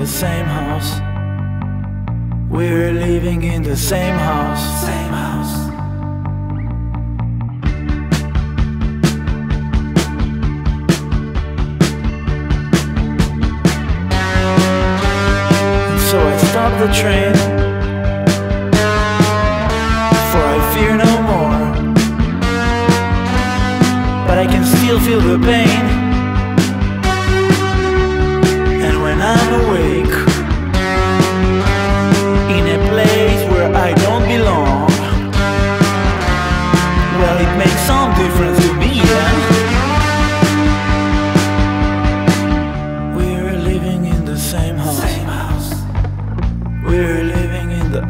the same house. We're living in the same house. Same house. And so I stopped the train, for I fear no more. But I can still feel the pain. And when I'm awake in a place where I don't belong, well, it makes some difference to me, yeah? We're living in the same house. Same house. We're living in the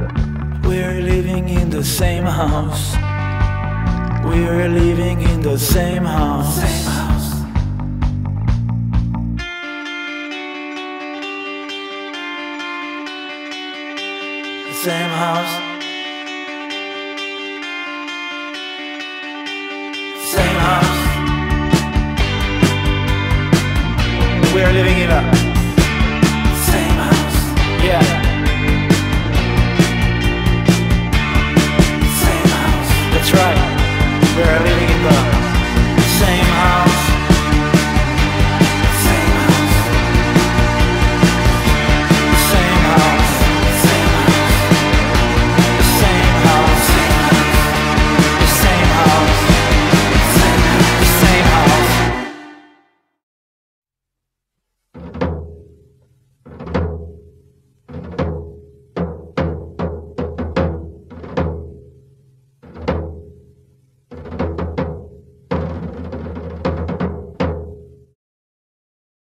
same house. We're living in the same house. Same house. The same house. Same house. We're living in a